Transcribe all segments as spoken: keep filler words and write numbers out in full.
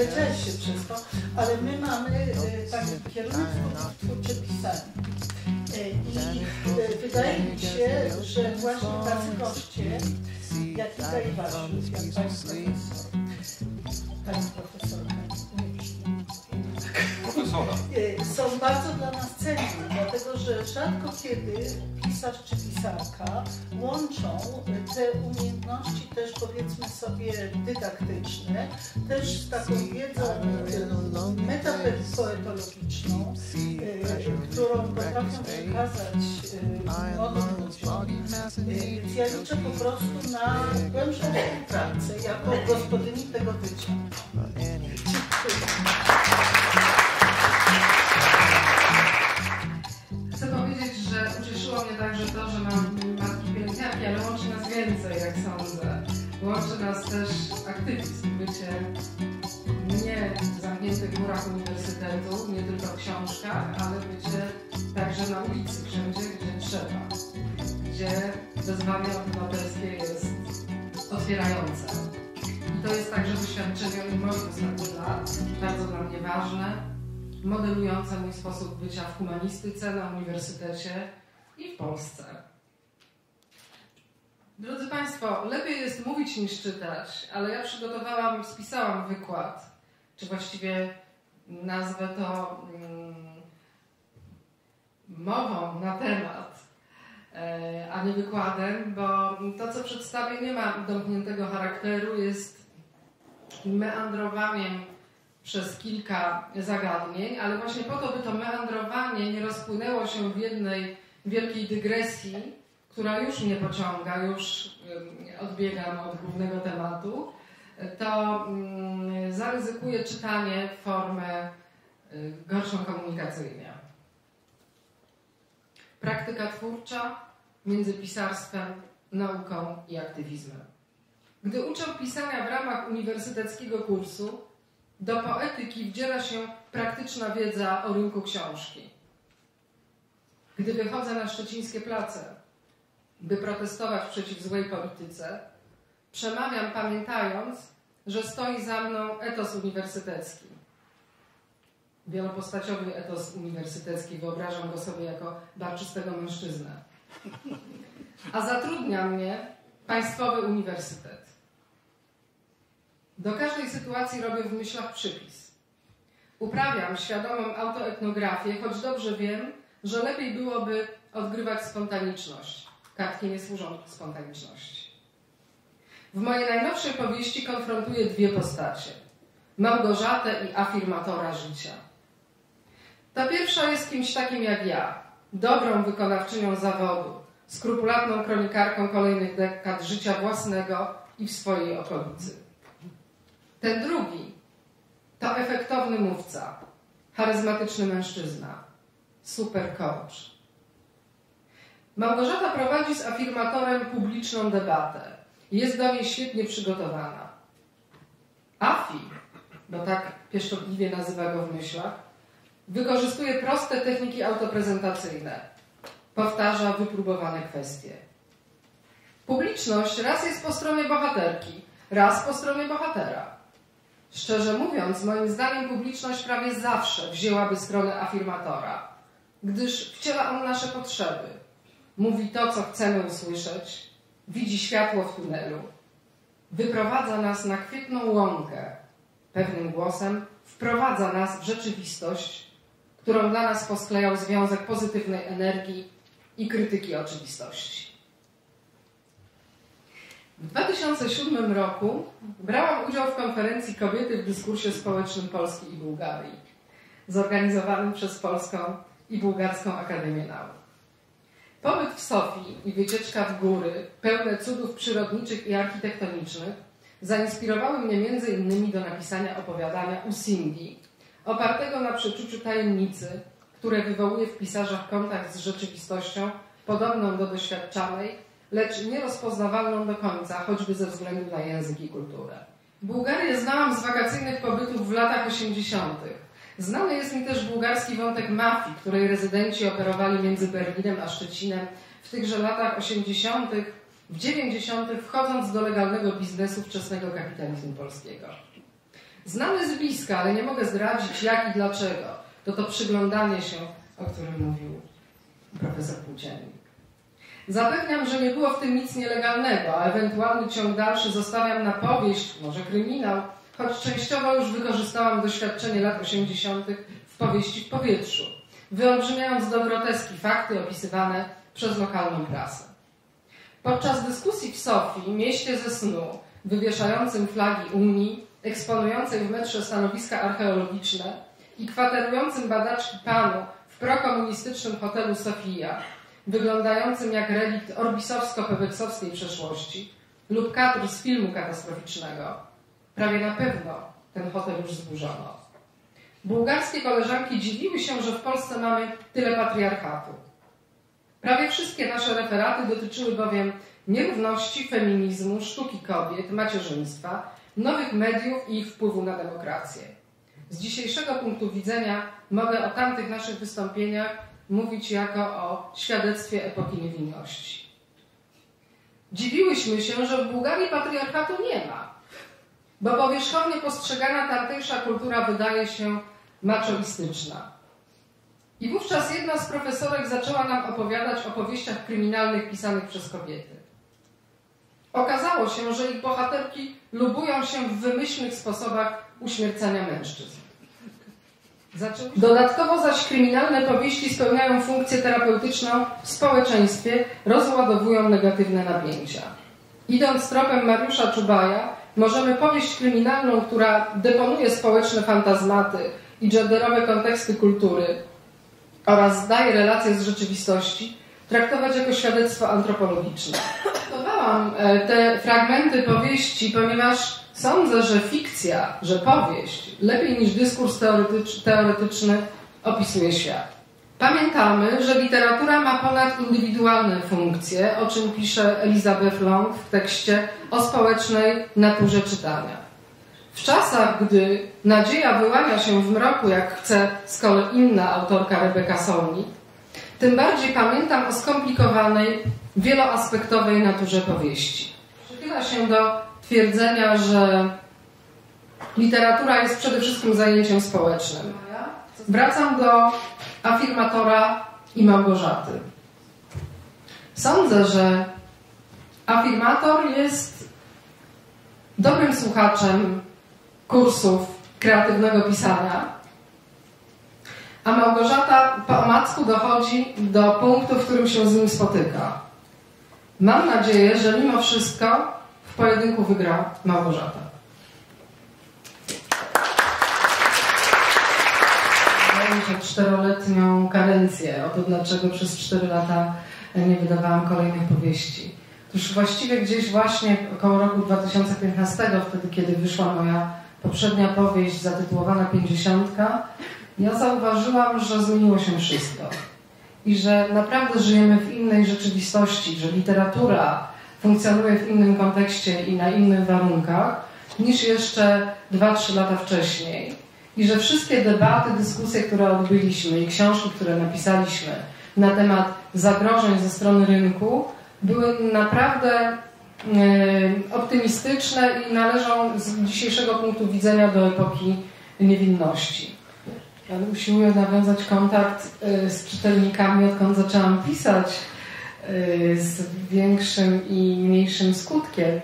przeleciałeś się przez to, ale my mamy takie kierownictwo twórcze pisania. I wydaje mi się, że właśnie tacy goście, jak tutaj wasz, jak pani profesor, pani profesor, profesora, są bardzo dla nas cenni, dlatego że rzadko kiedy pisarz czy pisarka łączą te umiejętności też, powiedzmy sobie, dydaktyczne, też z taką wiedzą metapoetologiczną, którą potrafią przekazać młodym ludziom. Więc ja liczę po prostu na głębszą współpracę jako gospodyni tego bycia. Chcę powiedzieć, że ucieszyło mnie także to, że mam matki pielęgniarki, ale łączy nas więcej, jak sądzę. Łączy nas też aktywizm, bycie nie w zamkniętych murach uniwersytetu, nie tylko w książkach, ale bycie także na ulicy, wszędzie, gdzie trzeba, gdzie wezwanie obywatelskie jest otwierające. I to jest także doświadczenie moich ostatnich lat, bardzo dla mnie ważne, modelujące mój sposób bycia w humanistyce, na uniwersytecie i w Polsce. Drodzy Państwo, lepiej jest mówić niż czytać, ale ja przygotowałam, spisałam wykład, czy właściwie nazwę to mm, mową na temat, e, a nie wykładem, bo to, co przedstawię, nie ma domkniętego charakteru, jest meandrowaniem przez kilka zagadnień, ale właśnie po to, by to meandrowanie nie rozpłynęło się w jednej wielkiej dygresji, która już mnie pociąga, już odbiegam od głównego tematu, to zaryzykuję czytanie w formę gorszą komunikacyjnie. Praktyka twórcza między pisarstwem, nauką i aktywizmem. Gdy uczę pisania w ramach uniwersyteckiego kursu, do poetyki wdziera się praktyczna wiedza o rynku książki. Gdy wychodzę na szczecińskie place, by protestować przeciw złej polityce, przemawiam pamiętając, że stoi za mną etos uniwersytecki. Wielopostaciowy etos uniwersytecki, wyobrażam go sobie jako barczystego mężczyznę. A zatrudnia mnie Państwowy Uniwersytet. Do każdej sytuacji robię w myślach przypis. Uprawiam świadomą autoetnografię, choć dobrze wiem, że lepiej byłoby odgrywać spontaniczność. Kartki nie służą spontaniczności. W mojej najnowszej powieści konfrontuję dwie postacie. Małgorzatę i afirmatora życia. Ta pierwsza jest kimś takim jak ja, dobrą wykonawczynią zawodu, skrupulatną kronikarką kolejnych dekad życia własnego i w swojej okolicy. Ten drugi to efektowny mówca, charyzmatyczny mężczyzna, super coach. Małgorzata prowadzi z afirmatorem publiczną debatę. Jest do niej świetnie przygotowana. Afi, bo tak pieszczotliwie nazywa go w myślach, wykorzystuje proste techniki autoprezentacyjne. Powtarza wypróbowane kwestie. Publiczność raz jest po stronie bohaterki, raz po stronie bohatera. Szczerze mówiąc, moim zdaniem publiczność prawie zawsze wzięłaby stronę afirmatora, gdyż wciela on nasze potrzeby. Mówi to, co chcemy usłyszeć, widzi światło w tunelu, wyprowadza nas na kwietną łąkę, pewnym głosem wprowadza nas w rzeczywistość, którą dla nas posklejał związek pozytywnej energii i krytyki oczywistości. W dwa tysiące siódmym roku brałam udział w konferencji Kobiety w dyskursie społecznym Polski i Bułgarii, zorganizowanym przez Polską i Bułgarską Akademię Nauk. Pobyt w Sofii i wycieczka w góry, pełne cudów przyrodniczych i architektonicznych, zainspirowały mnie między innymi do napisania opowiadania Usingi, opartego na przeczuciu tajemnicy, które wywołuje w pisarzach kontakt z rzeczywistością podobną do doświadczanej, lecz nierozpoznawalną do końca, choćby ze względu na język i kulturę. Bułgarię znałam z wakacyjnych pobytów w latach osiemdziesiątych. Znany jest mi też bułgarski wątek mafii, której rezydenci operowali między Berlinem a Szczecinem w tychże latach osiemdziesiątych, w dziewięćdziesiątych, wchodząc do legalnego biznesu wczesnego kapitalizmu polskiego. Znany z bliska, ale nie mogę zdradzić jak i dlaczego. To to przyglądanie się, o którym mówił profesor Płóciennik. Zapewniam, że nie było w tym nic nielegalnego, a ewentualny ciąg dalszy zostawiam na powieść, może kryminał, choć częściowo już wykorzystałam doświadczenie lat osiemdziesiątych w powieści w powietrzu, wyolbrzymiając do groteski fakty opisywane przez lokalną prasę. Podczas dyskusji w Sofii, mieście ze snu, wywieszającym flagi Unii, eksponującej w metrze stanowiska archeologiczne i kwaterującym badaczki panu w prokomunistycznym hotelu Sofia, wyglądającym jak relikt orbisowsko-peweksowskiej przeszłości lub kadr z filmu katastroficznego, prawie na pewno ten hotel już zburzono. Bułgarskie koleżanki dziwiły się, że w Polsce mamy tyle patriarchatu. Prawie wszystkie nasze referaty dotyczyły bowiem nierówności, feminizmu, sztuki kobiet, macierzyństwa, nowych mediów i ich wpływu na demokrację. Z dzisiejszego punktu widzenia mogę o tamtych naszych wystąpieniach mówić jako o świadectwie epoki niewinności. Dziwiłyśmy się, że w Bułgarii patriarchatu nie ma, bo powierzchownie postrzegana tamtejsza kultura wydaje się machoistyczna. I wówczas jedna z profesorek zaczęła nam opowiadać o powieściach kryminalnych pisanych przez kobiety. Okazało się, że ich bohaterki lubują się w wymyślnych sposobach uśmiercania mężczyzn. Dodatkowo zaś kryminalne powieści spełniają funkcję terapeutyczną w społeczeństwie, rozładowują negatywne napięcia. Idąc tropem Mariusza Czubaja, możemy powieść kryminalną, która deponuje społeczne fantazmaty i genderowe konteksty kultury oraz zdaje relacje z rzeczywistości, traktować jako świadectwo antropologiczne. Traktowałam te fragmenty powieści, ponieważ sądzę, że fikcja, że powieść lepiej niż dyskurs teoretycz, teoretyczny opisuje świat. Pamiętamy, że literatura ma ponadindywidualne funkcje, o czym pisze Elizabeth Long w tekście o społecznej naturze czytania. W czasach, gdy nadzieja wyłania się w mroku, jak chce z kolei inna autorka Rebecca Solnit, tym bardziej pamiętam o skomplikowanej, wieloaspektowej naturze powieści. Przychyla się do twierdzenia, że literatura jest przede wszystkim zajęciem społecznym. Wracam do Afirmatora i Małgorzaty. Sądzę, że Afirmator jest dobrym słuchaczem kursów kreatywnego pisania, a Małgorzata po omacku dochodzi do punktu, w którym się z nim spotyka. Mam nadzieję, że mimo wszystko w pojedynku wygra Małgorzata. Mam już czteroletnią karencję o to, dlaczego przez cztery lata nie wydawałam kolejnych powieści. Otóż właściwie gdzieś właśnie około roku dwa tysiące piętnastego, wtedy kiedy wyszła moja poprzednia powieść zatytułowana Pięćdziesiątka, ja zauważyłam, że zmieniło się wszystko i że naprawdę żyjemy w innej rzeczywistości, że literatura funkcjonuje w innym kontekście i na innych warunkach niż jeszcze dwa trzy lata wcześniej i że wszystkie debaty, dyskusje, które odbyliśmy i książki, które napisaliśmy na temat zagrożeń ze strony rynku były naprawdę optymistyczne i należą z dzisiejszego punktu widzenia do epoki niewinności. Ale usiłuję nawiązać kontakt z czytelnikami, odkąd zaczęłam pisać, z większym i mniejszym skutkiem.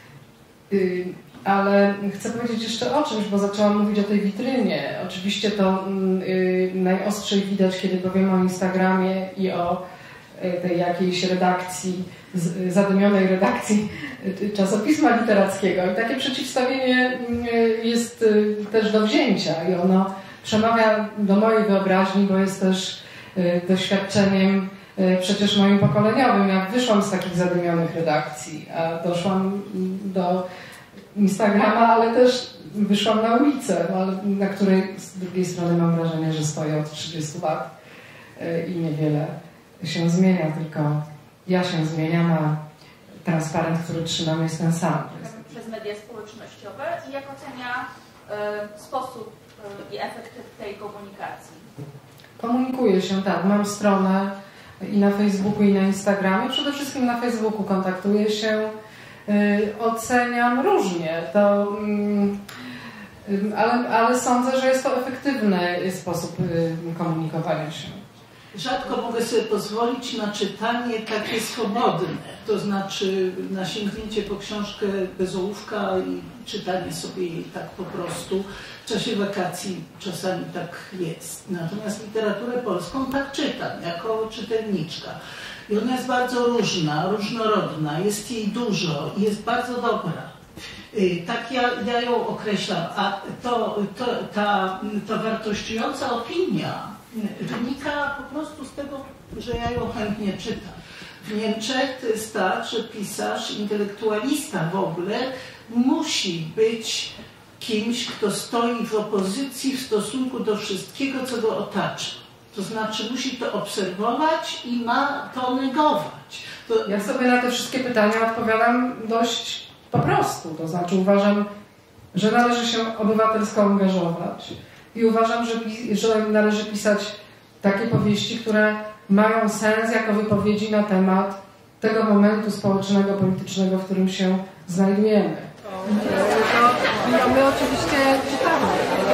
Ale chcę powiedzieć jeszcze o czymś, bo zaczęłam mówić o tej witrynie. Oczywiście to najostrzej widać, kiedy powiem o Instagramie i o tej jakiejś redakcji, zadumionej redakcji czasopisma literackiego. I takie przeciwstawienie jest też do wzięcia i ono przemawia do mojej wyobraźni, bo jest też doświadczeniem przecież moim pokoleniowym. Jak wyszłam z takich zadumionych redakcji, a doszłam do Instagrama, ale też wyszłam na ulicę, na której z drugiej strony mam wrażenie, że stoję od trzydziestu lat i niewiele się zmienia, tylko ja się zmieniam, a transparent, który trzymam, jest ten sam. Przez media społecznościowe i jak ocenia y, sposób y, i efekt tej komunikacji? Komunikuję się, tak. Mam stronę i na Facebooku, i na Instagramie. Przede wszystkim na Facebooku kontaktuję się, y, oceniam różnie. To ale, ale sądzę, że jest to efektywny sposób komunikowania się. Rzadko mogę sobie pozwolić na czytanie takie swobodne, to znaczy na sięgnięcie po książkę bez ołówka i czytanie sobie jej tak po prostu. W czasie wakacji czasami tak jest. Natomiast literaturę polską tak czytam, jako czytelniczka. I ona jest bardzo różna, różnorodna, jest jej dużo i jest bardzo dobra. Tak ja, ja ją określam, a to, to, ta, ta wartościująca opinia wynika po prostu z tego, że ja ją chętnie czytam. W Niemczech to jest tak, że pisarz, intelektualista w ogóle musi być kimś, kto stoi w opozycji w stosunku do wszystkiego, co go otacza. To znaczy musi to obserwować i ma to negować. To... Ja sobie na te wszystkie pytania odpowiadam dość po prostu. To znaczy uważam, że należy się obywatelsko angażować i uważam, że, że należy pisać takie powieści, które mają sens jako wypowiedzi na temat tego momentu społecznego, politycznego, w którym się znajdujemy. To, to my oczywiście czytamy, ale